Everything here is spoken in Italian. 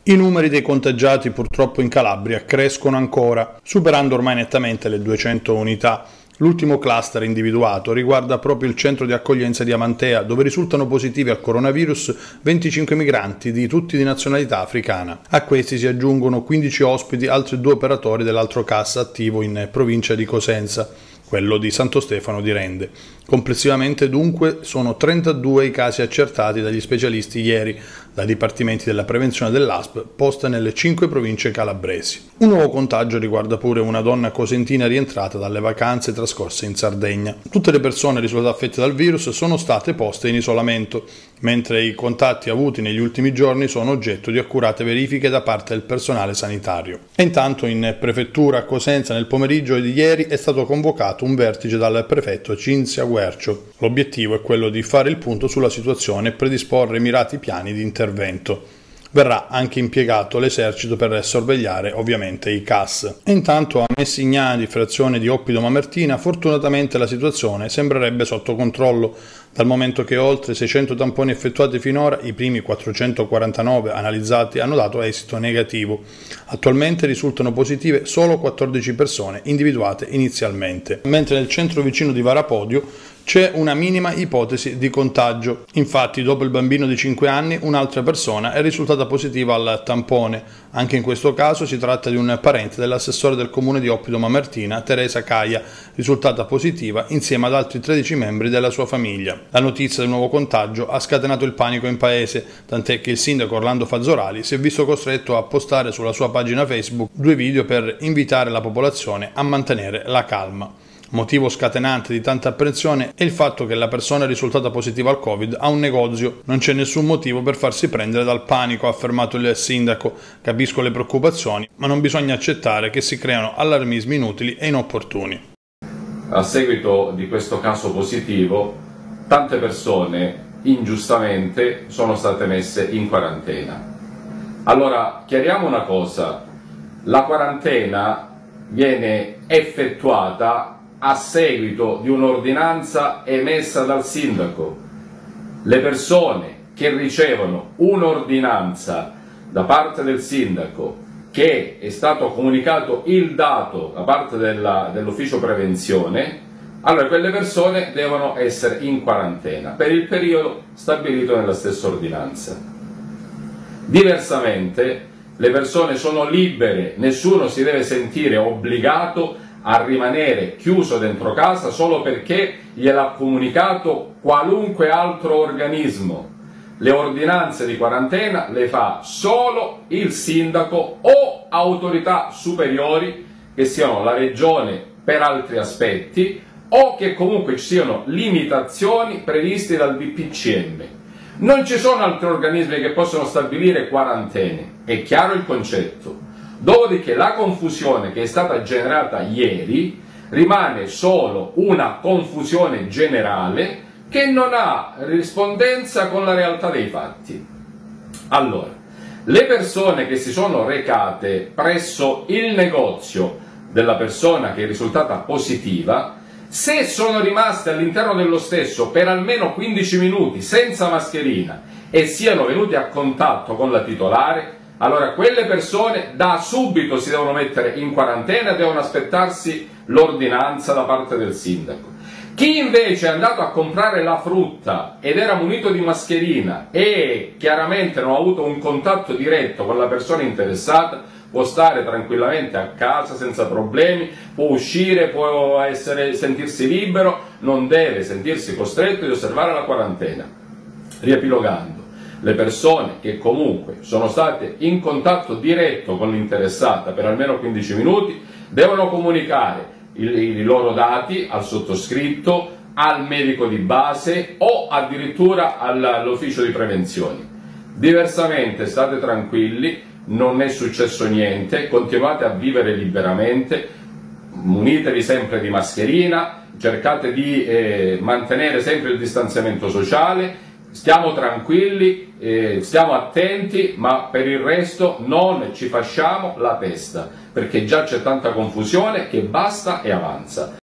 I numeri dei contagiati purtroppo in Calabria crescono ancora, superando ormai nettamente le 200 unità. L'ultimo cluster individuato riguarda proprio il centro di accoglienza di Amantea, dove risultano positivi al coronavirus 25 migranti tutti di nazionalità africana. A questi si aggiungono 15 ospiti, altri 2 operatori dell'altro CAS attivo in provincia di Cosenza, quello di Santo Stefano di Rende. Complessivamente dunque sono 32 i casi accertati dagli specialisti ieri dai dipartimenti della prevenzione dell'ASP posta nelle 5 province calabresi. Un nuovo contagio riguarda pure una donna cosentina rientrata dalle vacanze trascorse in Sardegna. Tutte le persone risultate affette dal virus sono state poste in isolamento, mentre i contatti avuti negli ultimi giorni sono oggetto di accurate verifiche da parte del personale sanitario. E intanto in prefettura a Cosenza nel pomeriggio di ieri è stato convocato un vertice dal prefetto Cinzia Guercio. L'obiettivo è quello di fare il punto sulla situazione e predisporre mirati piani di intervento. Verrà anche impiegato l'esercito per sorvegliare ovviamente i CAS. E intanto a Messignani, frazione di Oppido Mamertina, fortunatamente la situazione sembrerebbe sotto controllo, dal momento che oltre 600 tamponi effettuati finora, i primi 449 analizzati hanno dato esito negativo. Attualmente risultano positive solo 14 persone individuate inizialmente, mentre nel centro vicino di Varapodio c'è una minima ipotesi di contagio. Infatti, dopo il bambino di 5 anni, un'altra persona è risultata positiva al tampone. Anche in questo caso si tratta di un parente dell'assessore del comune di Oppido Mamertina, Teresa Caia, risultata positiva insieme ad altri 13 membri della sua famiglia. La notizia del nuovo contagio ha scatenato il panico in paese, tant'è che il sindaco Orlando Fazzorali si è visto costretto a postare sulla sua pagina Facebook 2 video per invitare la popolazione a mantenere la calma. Motivo scatenante di tanta apprensione è il fatto che la persona risultata positiva al Covid ha un negozio. Non c'è nessun motivo per farsi prendere dal panico, ha affermato il sindaco. Capisco le preoccupazioni, ma non bisogna accettare che si creano allarmismi inutili e inopportuni. A seguito di questo caso positivo, tante persone ingiustamente sono state messe in quarantena. Allora, chiariamo una cosa: la quarantena viene effettuata a seguito di un'ordinanza emessa dal sindaco. Le persone che ricevono un'ordinanza da parte del sindaco, che è stato comunicato il dato da parte dell'ufficio prevenzione, allora quelle persone devono essere in quarantena per il periodo stabilito nella stessa ordinanza. Diversamente le persone sono libere, nessuno si deve sentire obbligato a rimanere chiuso dentro casa solo perché gliel'ha comunicato qualunque altro organismo. Le ordinanze di quarantena le fa solo il sindaco o autorità superiori, che siano la regione per altri aspetti, o che comunque ci siano limitazioni previste dal DPCM. Non ci sono altri organismi che possono stabilire quarantene, è chiaro il concetto. Dopodiché la confusione che è stata generata ieri rimane solo una confusione generale che non ha rispondenza con la realtà dei fatti. Allora, le persone che si sono recate presso il negozio della persona che è risultata positiva, se sono rimaste all'interno dello stesso per almeno 15 minuti senza mascherina e siano venuti a contatto con la titolare, allora quelle persone da subito si devono mettere in quarantena e devono aspettarsi l'ordinanza da parte del sindaco. Chi invece è andato a comprare la frutta ed era munito di mascherina e chiaramente non ha avuto un contatto diretto con la persona interessata, può stare tranquillamente a casa senza problemi, può uscire, può sentirsi libero, non deve sentirsi costretto di osservare la quarantena. Riepilogando, le persone che comunque sono state in contatto diretto con l'interessata per almeno 15 minuti devono comunicare i loro dati al sottoscritto, al medico di base o addirittura all'ufficio di prevenzione. Diversamente state tranquilli, non è successo niente, continuate a vivere liberamente, munitevi sempre di mascherina, cercate di mantenere sempre il distanziamento sociale. Stiamo tranquilli, stiamo attenti, ma per il resto non ci facciamo la testa, perché già c'è tanta confusione che basta e avanza.